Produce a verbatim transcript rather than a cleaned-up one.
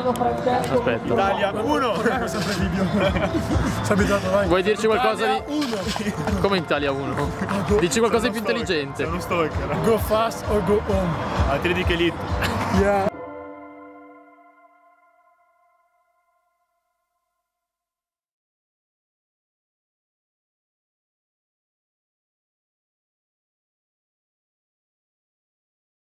Aspetta. Italia uno. Sempre video. Sei abituato, vai. Vuoi dirci qualcosa di... uno. Come Italia uno? Dici qualcosa di più intelligente. Sono stalker. Go fast or go home. Atletico Elite. Yeah.